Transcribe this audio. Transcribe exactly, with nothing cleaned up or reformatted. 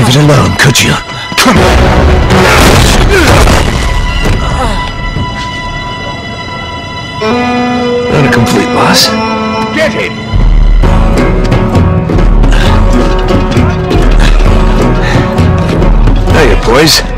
leave it alone, could you? Come on! Not a complete loss. Get him! Hiya, boys.